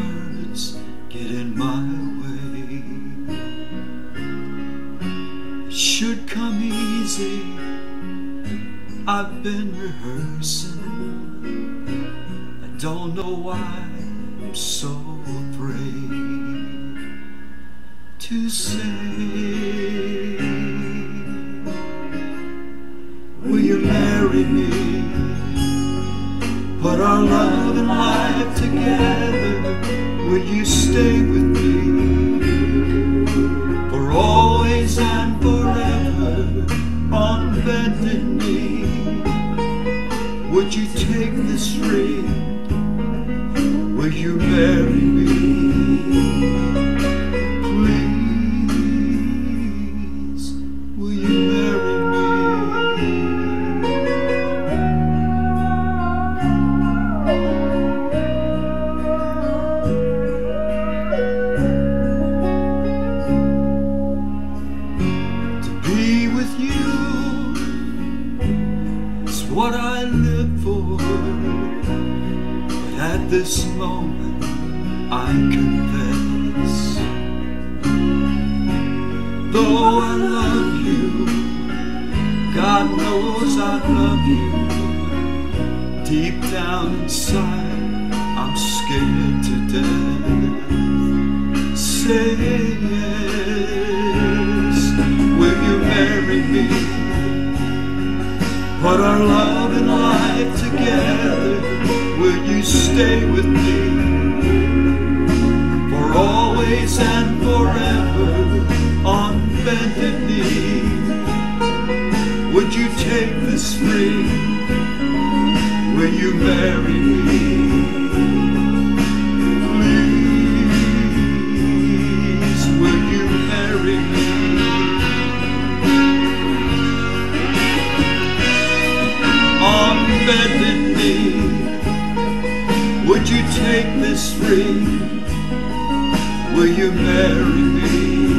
words get in my way. It should come easy, I've been rehearsing. I don't know why I'm so afraid to say, will you marry me? Put our love and life together. Will you stay with me for always and forever on bended knee? Would you take this ring? Will you marry me? Please, will you marry me? To be with you is what I live for. At this moment I confess, though I love you, God knows I love you, deep down inside I'm scared to death. Say yes, will you marry me? Put our love and life together. Will you stay with me for always and forever on bended knee? Would you take this ring? Will you marry me? Please, will you marry me? On bended knee, would you take this ring? Will you marry me?